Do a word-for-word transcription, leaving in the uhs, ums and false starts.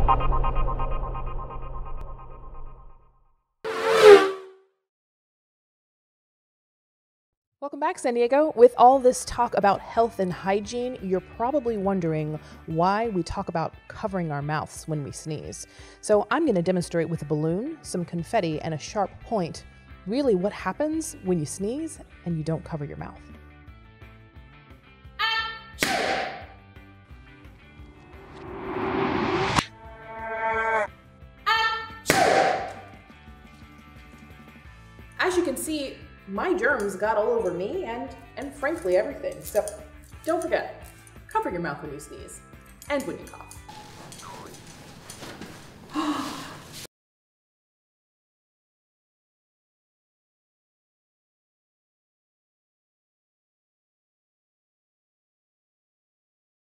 Welcome back, San Diego. With all this talk about health and hygiene, you're probably wondering why we talk about covering our mouths when we sneeze. So I'm going to demonstrate with a balloon, some confetti, and a sharp point, really what happens when you sneeze and you don't cover your mouth. As you can see, my germs got all over me and, and frankly, everything. So don't forget, cover your mouth when you sneeze and when you cough.